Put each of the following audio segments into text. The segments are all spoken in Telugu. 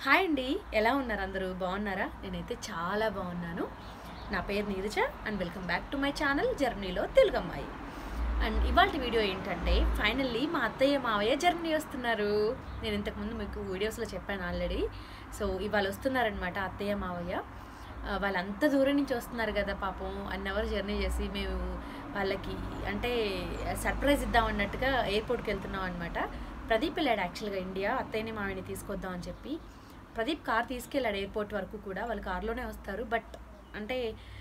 హాయ్ అండి, ఎలా ఉన్నారు? అందరూ బాగున్నారా? నేనైతే చాలా బాగున్నాను. నా పేరు Neeraja and welcome back to my channel జర్మనీలో తెలుగు అమ్మాయి. అండ్ ఇవాళ వీడియో ఏంటంటే, ఫైనల్లీ మా అత్తయ్య మావయ్య జర్మనీ వస్తున్నారు. నేను ఇంతకుముందు మీకు వీడియోస్లో చెప్పాను ఆల్రెడీ. సో ఇవాళ వస్తున్నారనమాట అత్తయ్య మావయ్య. వాళ్ళంత దూరం నుంచి వస్తున్నారు కదా పాపం, 1 అవర్ జర్నీ చేసి మేము వాళ్ళకి అంటే సర్ప్రైజ్ ఇద్దాం అన్నట్టుగా ఎయిర్పోర్ట్కి వెళ్తున్నాం అనమాట. ప్రదీప్ వెళ్ళాడు యాక్చువల్గా ఇండియా, అత్తయ్యని మావయ్యని తీసుకొద్దాం అని చెప్పి. ప్రదీప్ కార్ తీసుకెళ్ళాడు ఎయిర్పోర్ట్ వరకు కూడా, వాళ్ళు కార్లోనే వస్తారు. బట్ అంటే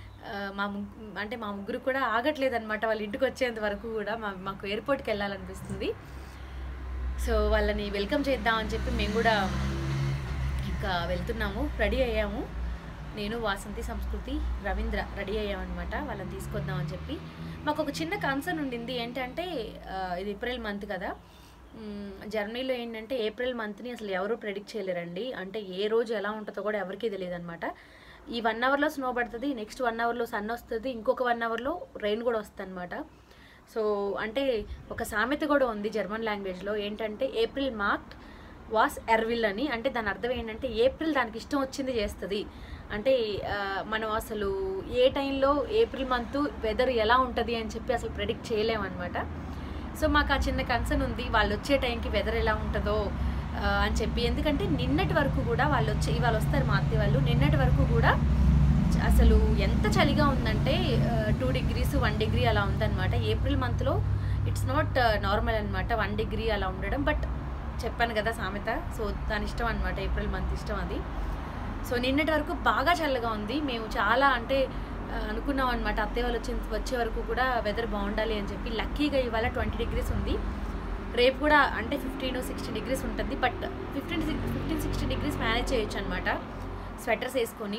మా ముగ్గురు కూడా ఆగట్లేదు అనమాట. వాళ్ళ ఇంటికి వచ్చేంత వరకు కూడా మాకు ఎయిర్పోర్ట్కి వెళ్ళాలనిపిస్తుంది. సో వాళ్ళని వెల్కమ్ చేద్దాం అని చెప్పి మేము కూడా ఇంకా వెళ్తున్నాము. రెడీ అయ్యాము. నేను, వాసంతి, సంస్కృతి, రవీంద్ర రెడీ అయ్యామన్నమాట వాళ్ళని తీసుకొద్దాం అని చెప్పి. మాకు ఒక చిన్న కన్సర్న్ ఉండింది. ఏంటంటే ఇది ఏప్రిల్ మంత్ కదా, జర్మనీలో ఏంటంటే ఏప్రిల్ మంత్ని అసలు ఎవరు ప్రెడిక్ట్ చేయలేరండి. అంటే ఏ రోజు ఎలా ఉంటుందో కూడా ఎవరికీ తెలియదు అనమాట. ఈ 1 అవర్లో స్నో పడుతుంది, నెక్స్ట్ 1 అవర్లో సన్ వస్తుంది, ఇంకొక 1 అవర్లో రెయిన్ కూడా వస్తుంది అనమాట. సో అంటే ఒక సామెత కూడా ఉంది జర్మన్ లాంగ్వేజ్లో, ఏంటంటే ఏప్రిల్ మార్క్డ్ వాస్ ఎర్విల్ అని. అంటే దాని అర్థం ఏంటంటే ఏప్రిల్ దానికి ఇష్టం వచ్చింది చేస్తుంది. అంటే మనం అసలు ఏ టైంలో ఏప్రిల్ మంత్ వెదర్ ఎలా ఉంటుంది అని చెప్పి అసలు ప్రెడిక్ట్ చేయలేమన్నమాట. సో మాకు ఆ చిన్న కన్సర్న్ ఉంది, వాళ్ళు వచ్చే టైంకి వెదర్ ఎలా ఉంటుందో అని చెప్పి. ఎందుకంటే నిన్నటి వరకు కూడా ఇవాళ వస్తారు మా అత్తయ్య వాళ్ళు. నిన్నటి వరకు కూడా అసలు ఎంత చలిగా ఉందంటే 2 degrees 1 degree అలా ఉందన్నమాట. ఏప్రిల్ మంత్లో ఇట్స్ నాట్ నార్మల్ అనమాట 1 degree అలా ఉండడం. బట్ చెప్పాను కదా సామెత, సో దాని ఇష్టం అనమాట, ఏప్రిల్ మంత్ ఇష్టం అది. సో నిన్నటి వరకు బాగా చల్లగా ఉంది. మేము చాలా అంటే అనుకున్నాం అనమాట అత్తయ్య వాళ్ళు వచ్చే వరకు కూడా వెదర్ బాగుండాలి అని చెప్పి. లక్కీగా ఇవాళ 20 degrees ఉంది. రేపు కూడా అంటే 15-16 degrees ఉంటుంది. బట్ 15-16 degrees మేనేజ్ చేయొచ్చు అనమాట స్వెటర్స్ వేసుకొని.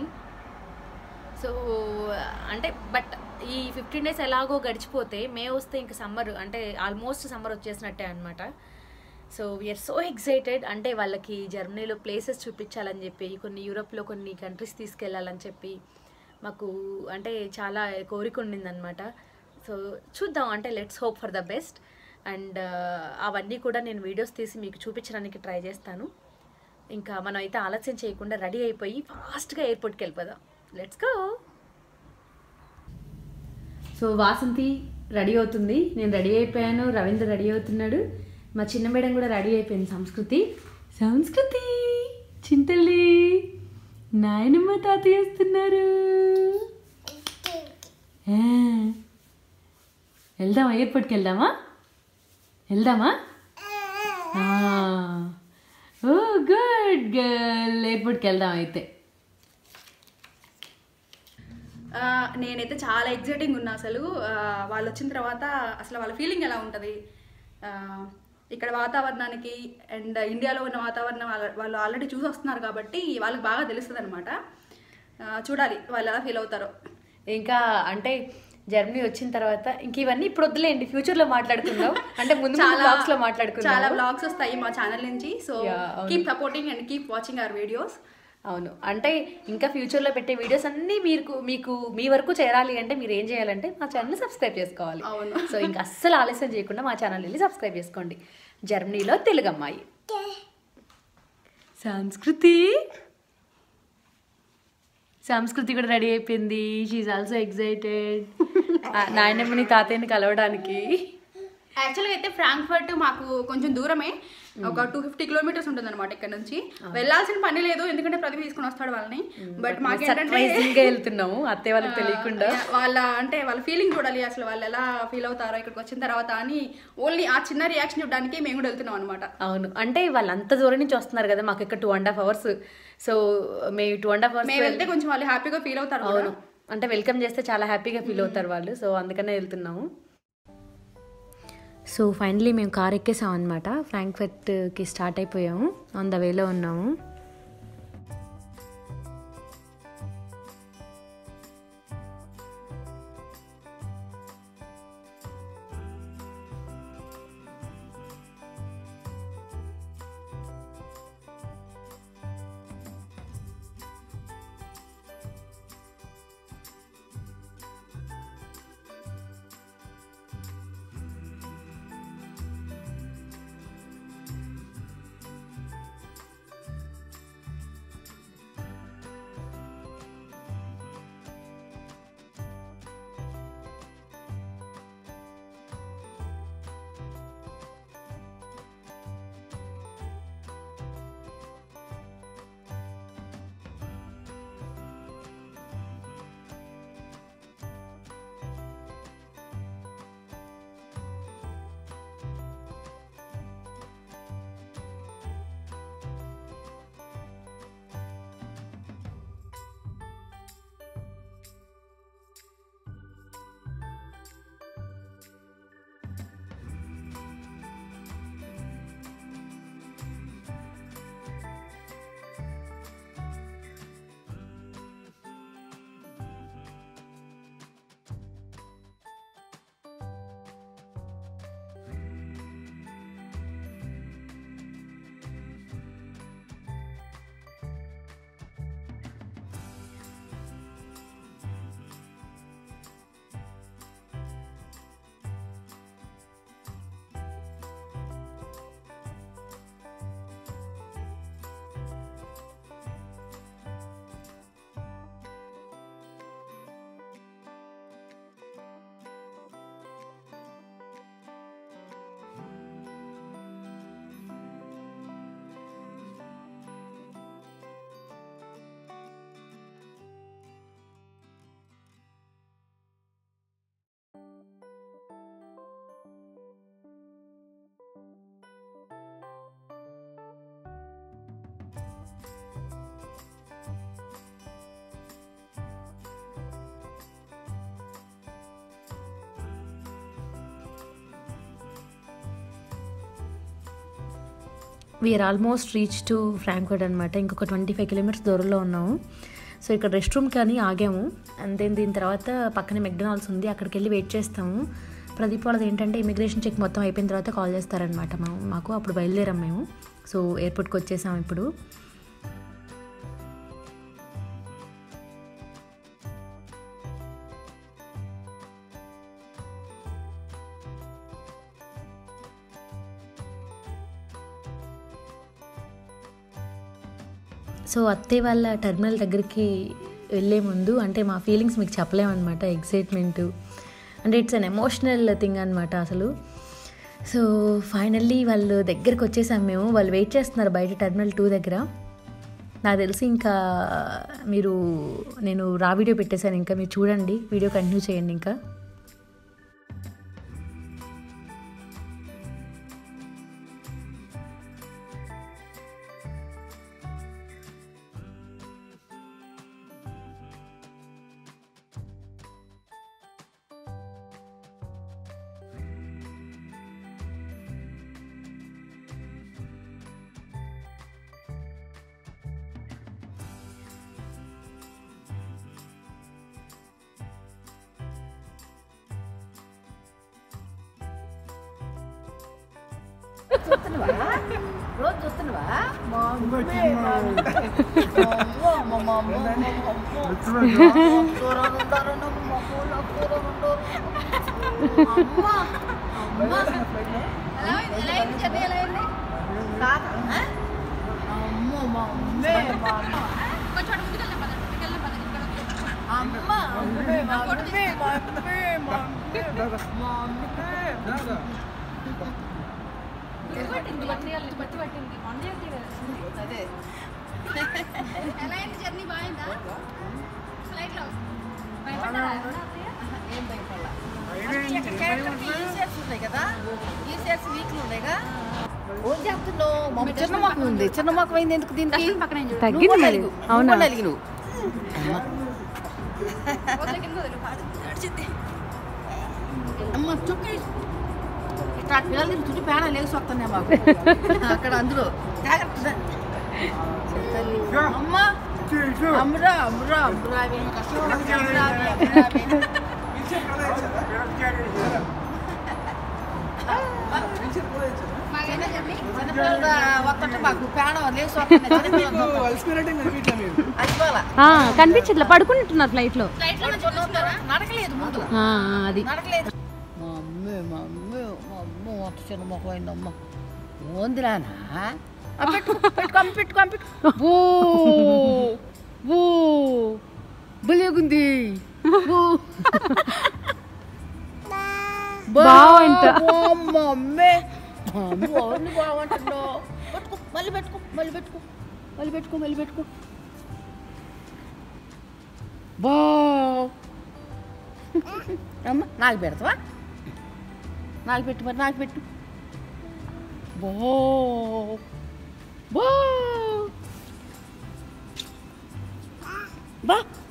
సో అంటే బట్ ఈ 15 days ఎలాగో గడిచిపోతే మే వస్తే ఇంకా సమ్మర్, అంటే ఆల్మోస్ట్ సమ్మర్ వచ్చేసినట్టే అనమాట. So we are so excited. అంటే వాళ్ళకి జర్మనీలో ప్లేసెస్ చూపించాలని చెప్పి, కొన్ని యూరోప్లో కొన్ని కంట్రీస్ తీసుకెళ్ళాలని చెప్పి మాకు అంటే చాలా కోరిక ఉండిందనమాట. సో చూద్దాం, అంటే let's hope for the best. And అవన్నీ కూడా నేను వీడియోస్ తీసి మీకు చూపించడానికి ట్రై చేస్తాను. ఇంకా మనం అయితే ఆలస్యం చేయకుండా రెడీ అయిపోయి ఫాస్ట్గా ఎయిర్పోర్ట్కి వెళ్ళిపోదాం. Let's go. So Vasanthi ready అవుతుంది, నేను రెడీ అయిపోయాను, రవీంద్ర రెడీ అవుతున్నాడు, మా చిన్న మేడం కూడా రెడీ అయిపోయింది. సంస్కృతి చింతల్లి, నాయనమ్మ తాతయ్య వస్తున్నారు. వెళ్దామా? ఎయిర్పోర్ట్కి వెళ్దామా? ఓ గుడ్ గర్ల్, ఎయిర్పోర్ట్కి వెళ్దాం అయితే. నేనైతే చాలా ఎగ్జైటింగ్ ఉన్నా. అసలు వాళ్ళు వచ్చిన తర్వాత అసలు వాళ్ళ ఫీలింగ్ ఎలా ఉంటుంది, ఇక్కడ వాతావరణానికి అండ్ ఇండియాలో ఉన్న వాతావరణం వాళ్ళు ఆల్రెడీ చూసి వస్తున్నారు కాబట్టి వాళ్ళకి బాగా తెలుస్తుంది అనమాట. చూడాలి వాళ్ళు ఎలా ఫీల్ అవుతారో. ఇంకా అంటే జర్మనీ వచ్చిన తర్వాత ఇంక ఇవన్నీ ఇప్పుడు వద్దులేండి, ఫ్యూచర్ లో మాట్లాడుకుందాం. అంటే ముందు చాలా బ్లాగ్స్ వస్తాయి మా ఛానల్ నుంచి. So keep supporting and keep watching our videos. అవును, అంటే ఇంకా ఫ్యూచర్లో పెట్టే వీడియోస్ అన్నీ మీకు మీ వరకు చేరాలి అంటే మీరు ఏం చేయాలంటే మా ఛానల్ని సబ్స్క్రైబ్ చేసుకోవాలి. అవును. సో ఇంకా అస్సలు ఆలస్యం చేయకుండా మా ఛానల్ వెళ్ళి సబ్స్క్రైబ్ చేసుకోండి. జర్మనీలో తెలుగు అమ్మాయి. సంస్కృతి కూడా రెడీ అయిపోయింది. షీఈ్ ఆల్సో ఎక్సైటెడ్ నాయనమ్మని తాతయ్యని కలవడానికి. యాక్చువల్గా అయితే ఫ్రాంక్ఫర్ట్ మాకు కొంచెం దూరమే, ఒక 250 kilometers ఉంటుంది అనమాట ఇక్కడ నుంచి. వెళ్ళాల్సిన పని లేదు, ఎందుకంటే ప్రదీప్ తీసుకుని వస్తాడు వాళ్ళని. బట్ మాకేంటంటే వెళ్తున్నాము అత్తయ్య వాళ్ళకి తెలియకుండా. వాళ్ళ ఫీలింగ్ చూడాలి, అసలు వాళ్ళు ఎలా ఫీల్ అవుతారో ఇక్కడికి వచ్చిన తర్వాత అని. ఓన్లీ ఆ చిన్న రియాక్షన్ చూడడానికి మేము కూడా వెళ్తున్నాం అనమాట. అవును, అంటే వాళ్ళు అంత దూరం నుంచి వస్తున్నారు కదా, మాకు ఇక్కడ 2.5 hours. సో మేము 2.5 hours మేము వెళ్తే కొంచెం వాళ్ళు హ్యాపీగా ఫీల్ అవుతారు. అవును, అంటే వెల్కమ్ చేస్తే చాలా హ్యాపీగా ఫీల్ అవుతారు వాళ్ళు. సో అందుకనే వెళ్తున్నాము. సో ఫైనలీ మేము కార్ ఎక్కేసాం అనమాట. ఫ్రాంక్ఫర్ట్కి స్టార్ట్ అయిపోయాము, ఆన్ ద వేలో ఉన్నాము. We are almost reach to Frankfurt అనమాట. ఇంకొక 25 కిలోమీటర్స్ దూరంలో ఉన్నాము. సో ఇక్కడ రెస్ట్ రూమ్ కానీ ఆగాము. అండ్ దెన్ దీని తర్వాత పక్కనే మెక్డొనాల్డ్స్ ఉంది, అక్కడికి వెళ్ళి వెయిట్ చేస్తాము. ప్రదీప్ వాళ్ళది ఏంటంటే ఇమిగ్రేషన్ చెక్ మొత్తం అయిపోయిన తర్వాత కాల్ చేస్తారనమాట మాకు. అప్పుడు బయలుదేరాం మేము. సో ఎయిర్పోర్ట్కి వచ్చేసాము ఇప్పుడు. సో అత్తయ్య వాళ్ళ టెర్మినల్ దగ్గరికి వెళ్ళే ముందు అంటే మా ఫీలింగ్స్ మీకు చెప్పలేమన్నమాట. ఎక్సైట్మెంటు అంటే ఇట్స్ అన్ ఎమోషనల్ థింగ్ అనమాట అసలు. సో ఫైనల్లీ వాళ్ళు దగ్గరికి వచ్చేసాం మేము. వాళ్ళు వెయిట్ చేస్తున్నారు బయట టెర్మినల్ 2 దగ్గర. నాకు తెలిసి ఇంకా నేను రా వీడియో పెట్టేశాను, ఇంకా మీరు చూడండి, వీడియో కంటిన్యూ చేయండి ఇంకా. రోజు చూస్తున్నావా? అదే ఎలా అయింది జర్నీ? బాగుందా? ఫ్లైట్లో ఏం భయపడాల. ఈసీఎస్ ఉన్నాయి కదా, ఈసీఎస్ వీక్లు ఉన్నాయిగా. ఏం చెప్తున్నావు? మమ్మీ చిన్న మొక్క ఉంది, చిన్న మొక్క అయింది ఎందుకు దీనికి? అవునా నువ్వు అమ్మ చుట్టూ ఇట్లా పిల్లలు చుట్టూ పేడ లేచి వస్తున్నాయి మాకు అక్కడ. అందులో అమ్మ అమ్రా అమ్రా అమ్రా వస్తుంటే మాకు పేడ లేచి కనిపించట్లే, పడుకుంటున్నారు ఫ్లైట్లో. నడకలేదు ముందు, అది నడకలేదు. మా అమ్మే మా అమ్మే మా అమ్మ అంత చిన్న మొక్క అయిందమ్మ. ఓందిరానా పెట్టుకో బలేగుంది. అమ్మే ఎవరిని బాగుంటుందో. పెట్టుకో మళ్ళీ పెట్టుకో మళ్ళీ పెట్టుకో మళ్ళీ పెట్టుకో మళ్ళీ పెట్టుకో. బా అమ్మ నాకు పెడతావా? నాకు పెట్టు మరి, నాకు పెట్టు. బో బో బా